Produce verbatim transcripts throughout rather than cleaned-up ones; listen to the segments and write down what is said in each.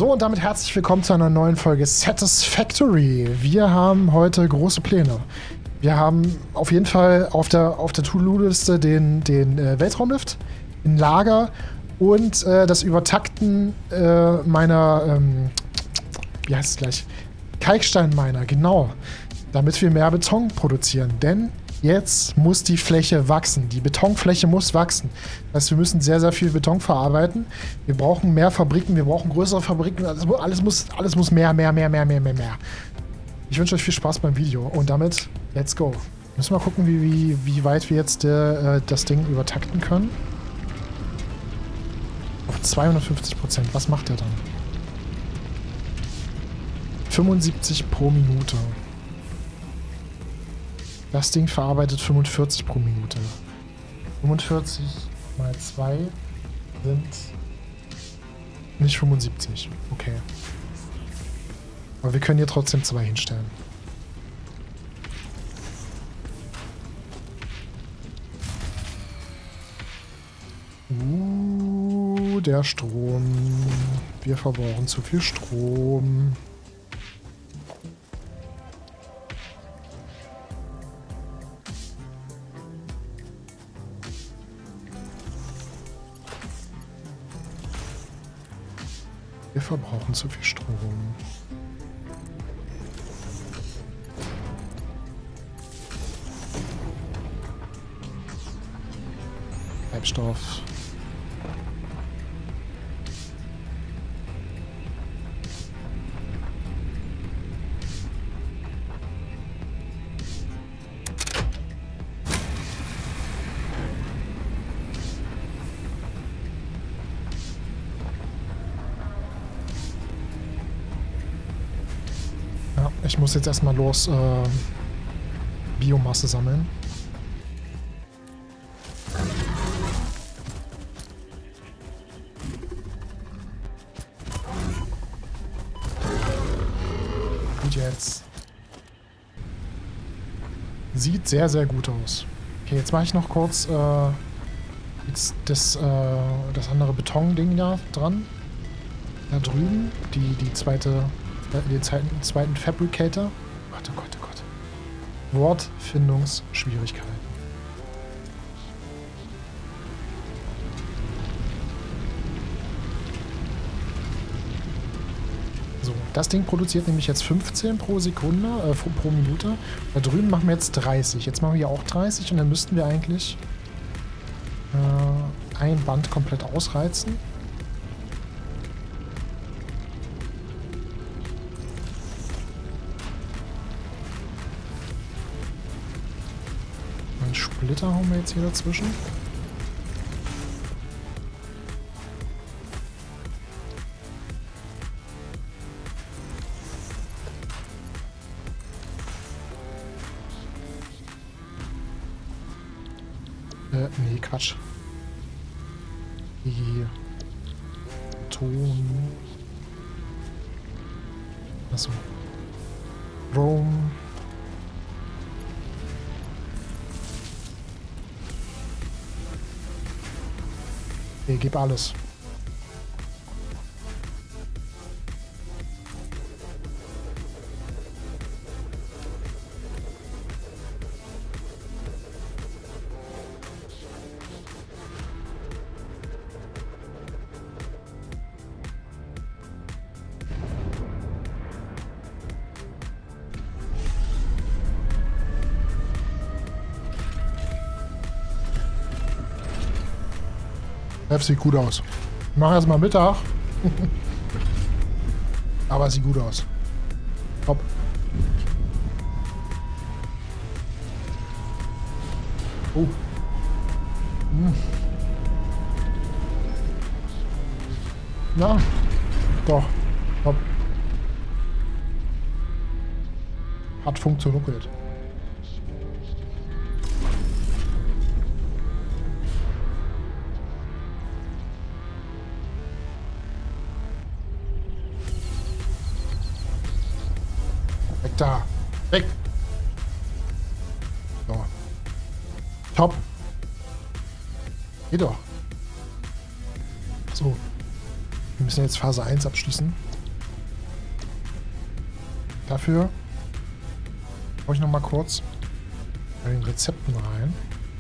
So, und damit herzlich willkommen zu einer neuen Folge Satisfactory. Wir haben heute große Pläne. Wir haben auf jeden Fall auf der, auf der To-Do-Liste den, den äh, Weltraumlift, ein Lager und äh, das Übertakten äh, meiner, ähm, wie heißt es gleich, Kalksteinminer, genau, damit wir mehr Beton produzieren. Denn jetzt muss die Fläche wachsen. Die Betonfläche muss wachsen. Das heißt, wir müssen sehr, sehr viel Beton verarbeiten. Wir brauchen mehr Fabriken, wir brauchen größere Fabriken. Alles, alles, muss, alles muss mehr, mehr, mehr, mehr, mehr, mehr, mehr. Ich wünsche euch viel Spaß beim Video. Und damit, let's go. Müssen wir mal gucken, wie, wie, wie weit wir jetzt äh, das Ding übertakten können. Auf zweihundertfünfzig Prozent. Was macht der dann? fünfundsiebzig pro Minute. Das Ding verarbeitet fünfundvierzig pro Minute. fünfundvierzig mal zwei sind nicht fünfundsiebzig. Okay. Aber wir können hier trotzdem zwei hinstellen. Uh, der Strom. Wir verbrauchen zu viel Strom. Wir verbrauchen zu viel Strom. Treibstoff. Ich muss jetzt erstmal los äh, Biomasse sammeln. Und jetzt. Sieht sehr, sehr gut aus. Okay, jetzt mache ich noch kurz äh, jetzt das, äh, das andere Betonding da dran. Da drüben. Die, die zweite... den zweiten, zweiten Fabricator. Gott, oh Gott, oh Gott. Wortfindungsschwierigkeiten. So, das Ding produziert nämlich jetzt fünfzehn pro Sekunde, äh, pro Minute. Da drüben machen wir jetzt dreißig. Jetzt machen wir hier auch dreißig und dann müssten wir eigentlich äh, ein Band komplett ausreizen. Splitter haben wir jetzt hier dazwischen. Äh, nee, Quatsch. Die Ton. Achso. Rome. Okay, gib alles. Das sieht gut aus. Ich mache erstmal Mittag. Aber es sieht gut aus. Top. Oh. Hm. Na. Doch. Top. Hat funktioniert. Da. Weg. So. Top. Geht doch. So. Wir müssen jetzt Phase eins abschließen. Dafür schaue ich noch mal kurz bei den Rezepten rein,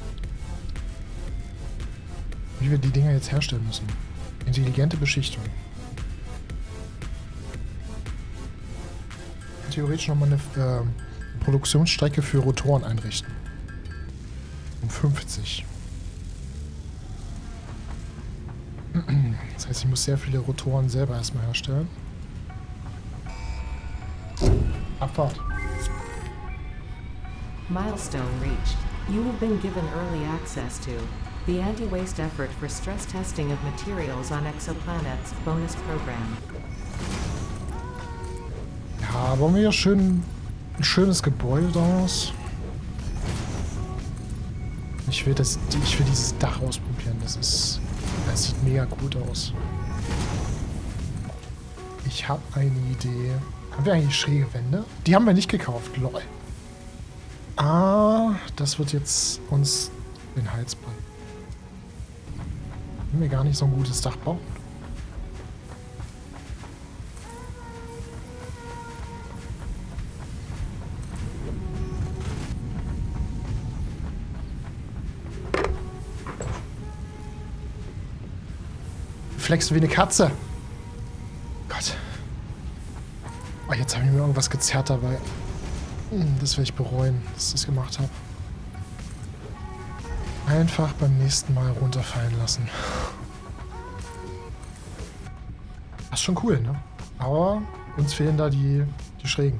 wie wir die Dinger jetzt herstellen müssen. Intelligente Beschichtung. Theoretisch nochmal eine äh, Produktionsstrecke für Rotoren einrichten. Um fünfzig. Das heißt, ich muss sehr viele Rotoren selber erstmal herstellen. Abfahrt. Milestone reached. You have been given early access to the anti-waste effort for stress testing of materials on exoplanets bonus program. Ja, bauen wir hier schön ein schönes Gebäude daraus. Ich will, das, ich will dieses Dach ausprobieren. Das ist, das sieht mega gut aus. Ich habe eine Idee. Haben wir eigentlich schräge Wände? Die haben wir nicht gekauft, lol. Ah, das wird jetzt uns den Hals brennen. Können wir gar nicht so ein gutes Dach bauen? Flex wie eine Katze. Gott. Oh, jetzt habe ich mir irgendwas gezerrt dabei. Das werde ich bereuen, dass ich das gemacht habe. Einfach beim nächsten Mal runterfallen lassen. Das ist schon cool, ne? Aber uns fehlen da die, die Schrägen.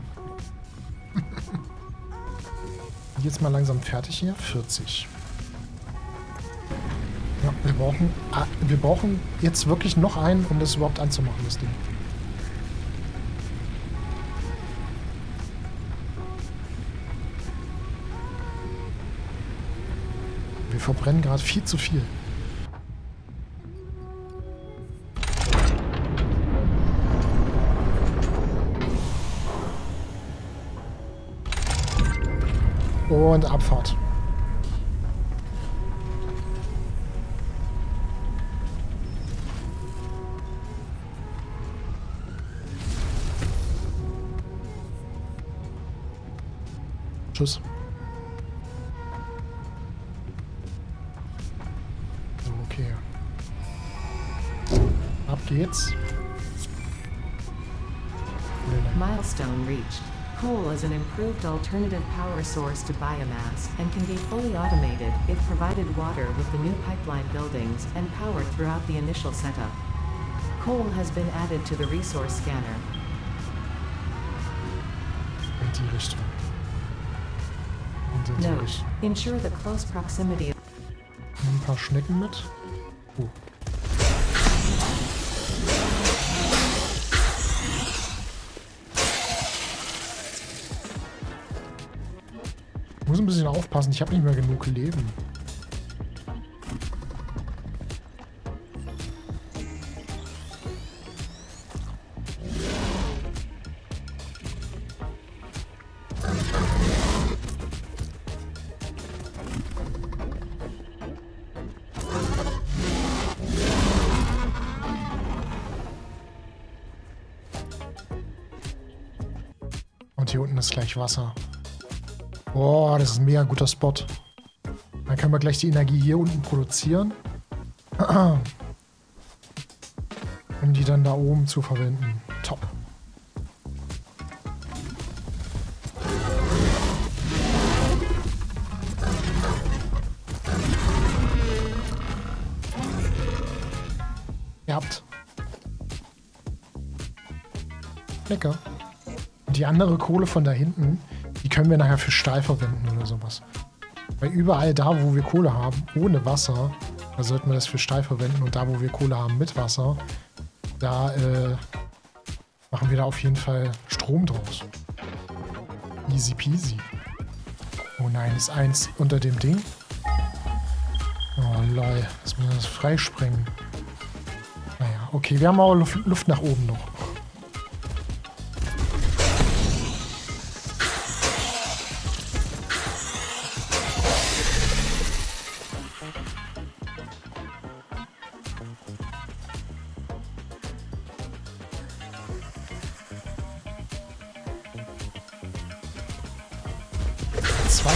Jetzt mal langsam fertig hier. vierzig. Ja, wir brauchen, wir brauchen jetzt wirklich noch einen, um das überhaupt anzumachen, das Ding. Wir verbrennen gerade viel zu viel. Und Abfahrt. Tschüss. So, okay. Ab geht's. Milestone reached. Coal is an improved alternative power source to biomass and can be fully automated if provided water with the new pipeline buildings and power throughout the initial setup. Coal has been added to the resource scanner. In die Richtung. Und in die Note: Richtung. ensure the close proximity. Nimm ein paar Schnecken mit. Oh. Ich muss ein bisschen aufpassen, ich habe nicht mehr genug Leben. Und hier unten ist gleich Wasser. Boah, das ist ein mega guter Spot. Dann können wir gleich die Energie hier unten produzieren. Um die dann da oben zu verwenden. Top. Ihr habt. Lecker. Und die andere Kohle von da hinten, die können wir nachher für Stahl verwenden oder sowas. Weil überall da, wo wir Kohle haben, ohne Wasser, da sollten wir das für Stahl verwenden. Und da, wo wir Kohle haben mit Wasser, da äh, machen wir da auf jeden Fall Strom draus. Easy peasy. Oh nein, ist eins unter dem Ding. Oh lol, jetzt müssen wir das freisprengen. Naja, okay, wir haben auch Luft, Luft nach oben noch. zwei.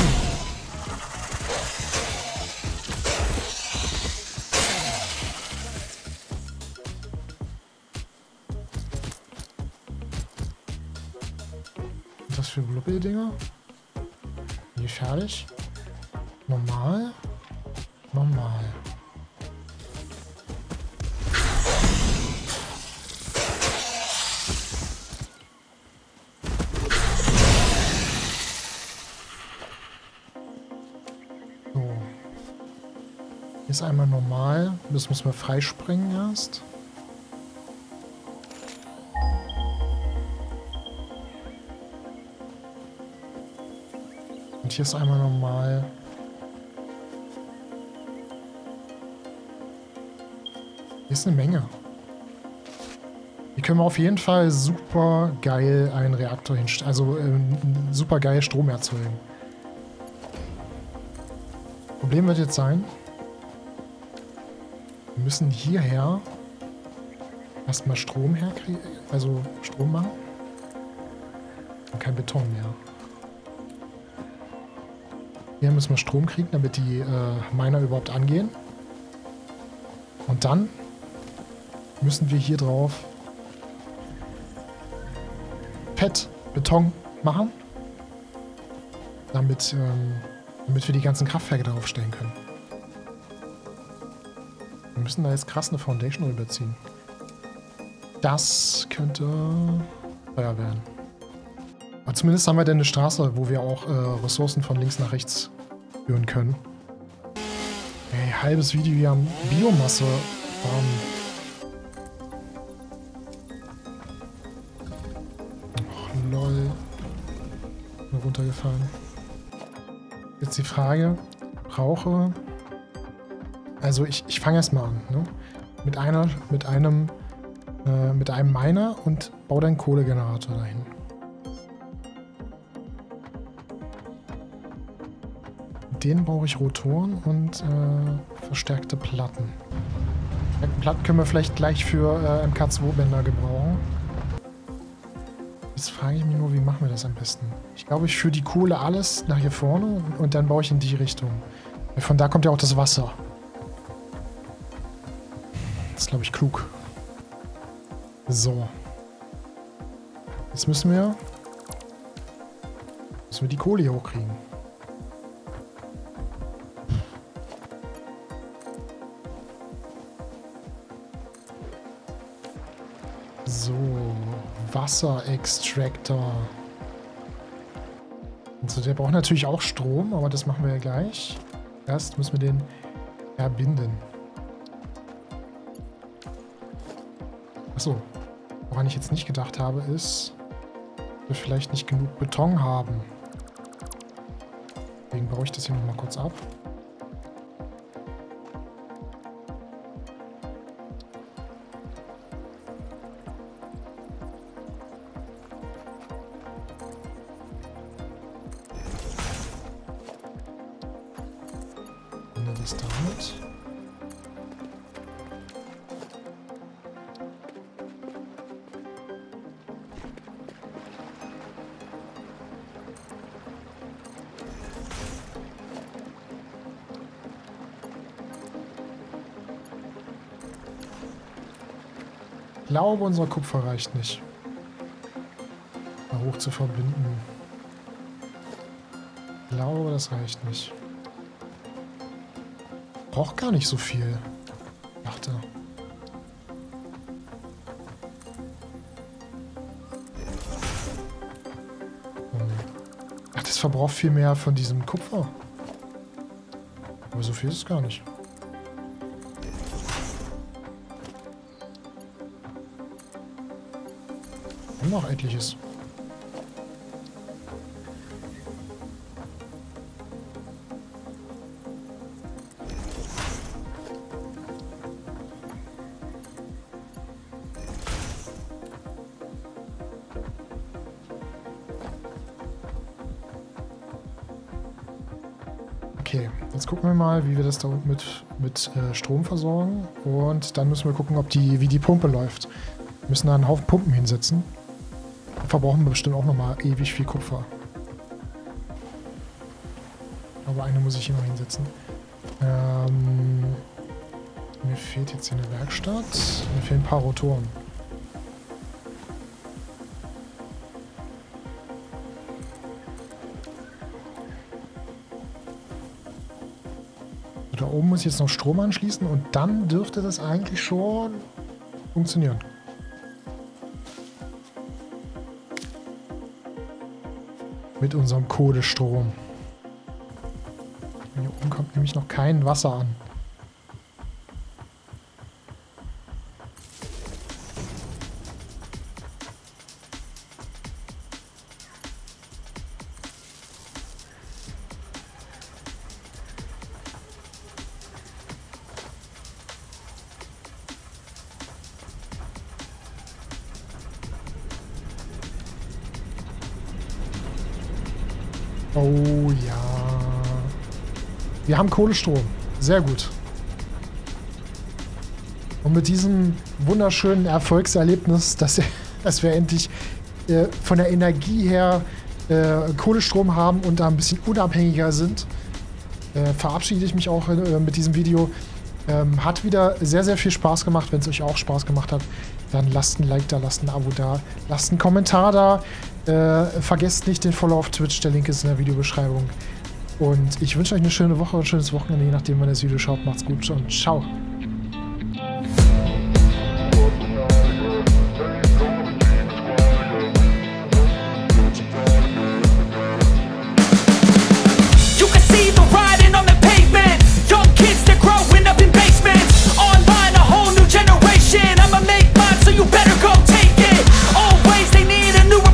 Und das für Blubbel-Dinger? Hier fertig. Normal. Normal. Ist einmal normal. Das müssen wir freispringen erst. Und hier ist einmal normal. Hier ist eine Menge. Hier können wir auf jeden Fall super geil einen Reaktor hinstellen. Also ähm, super geil Strom erzeugen. Problem wird jetzt sein, wir müssen hierher erstmal Strom herkriegen, also Strom machen. Und kein Beton mehr. Hier müssen wir Strom kriegen, damit die äh, Miner überhaupt angehen. Und dann müssen wir hier drauf Fett, Beton machen, damit, ähm, damit wir die ganzen Kraftwerke darauf stellen können. Wir müssen da jetzt krass eine Foundation rüberziehen. Das könnte teuer werden. Aber zumindest haben wir dann eine Straße, wo wir auch äh, Ressourcen von links nach rechts führen können. Ey, halbes Video hier am Biomasse farmen. Oh, lol. Nur runtergefallen. Jetzt die Frage, brauche... Also ich, ich fange erstmal an, ne? Mit einer, mit einem, äh, mit einem Miner und baue dann einen Kohlegenerator dahin. Den brauche ich Rotoren und äh, verstärkte Platten. Verstärkte Platten können wir vielleicht gleich für äh, M K zwei Bänder gebrauchen. Jetzt frage ich mich nur, wie machen wir das am besten? Ich glaube, ich führe die Kohle alles nach hier vorne und, und dann baue ich in die Richtung. Weil von da kommt ja auch das Wasser. Das ist, glaube ich, klug. So. Jetzt müssen wir... Müssen wir die Kohle hier hochkriegen. So. Wasserextractor. Also der braucht natürlich auch Strom, aber das machen wir ja gleich. Erst müssen wir den verbinden. Achso, woran ich jetzt nicht gedacht habe, ist, dass wir vielleicht nicht genug Beton haben. Deswegen baue ich das hier nochmal kurz ab. Ende das damit. Ich glaube, unser Kupfer reicht nicht. Da hoch zu verbinden. Ich glaube, das reicht nicht. Braucht gar nicht so viel. Dachte. Ach, das verbraucht viel mehr von diesem Kupfer. Aber so viel ist es gar nicht. Noch etliches. Okay, jetzt gucken wir mal, wie wir das da unten mit, mit äh, Strom versorgen. Und dann müssen wir gucken, ob die, wie die Pumpe läuft. Wir müssen da einen Haufen Pumpen hinsetzen. Verbrauchen wir bestimmt auch nochmal ewig viel Kupfer. Aber eine muss ich hier noch hinsetzen. Ähm, mir fehlt jetzt hier eine Werkstatt. Mir fehlen ein paar Rotoren. Da oben muss ich jetzt noch Strom anschließen und dann dürfte das eigentlich schon funktionieren. Mit unserem Kohlestrom. Hier oben kommt nämlich noch kein Wasser an. Oh ja. Wir haben Kohlestrom. Sehr gut. Und mit diesem wunderschönen Erfolgserlebnis, dass, dass wir endlich äh, von der Energie her äh, Kohlestrom haben und da ein bisschen unabhängiger sind, äh, verabschiede ich mich auch äh, mit diesem Video. Ähm, hat wieder sehr, sehr viel Spaß gemacht. Wenn es euch auch Spaß gemacht hat, dann lasst ein Like da, lasst ein Abo da, lasst einen Kommentar da. Äh, vergesst nicht den Follow auf Twitch, der Link ist in der Videobeschreibung. Und ich wünsche euch eine schöne Woche und ein schönes Wochenende, je nachdem, wann ihr das Video schaut. Macht's gut und ciao.